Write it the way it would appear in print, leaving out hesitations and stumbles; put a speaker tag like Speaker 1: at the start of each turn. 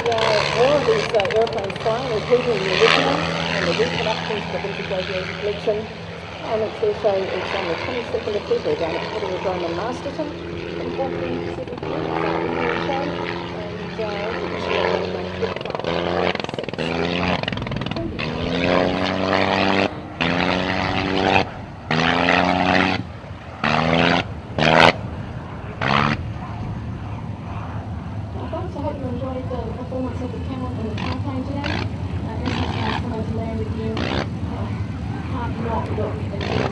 Speaker 1: All of these airplanes flying is heating the original and the reproductions for vintage aviation collection. And it's also it's on the 22nd of February down at Rotary in Masterton. From 4 p.m. to 7 p.m. It's our evening show. And it's running on 26. I hope you enjoyed the performance of the camel and the airplane today. This is someone to land with you. Can't not look at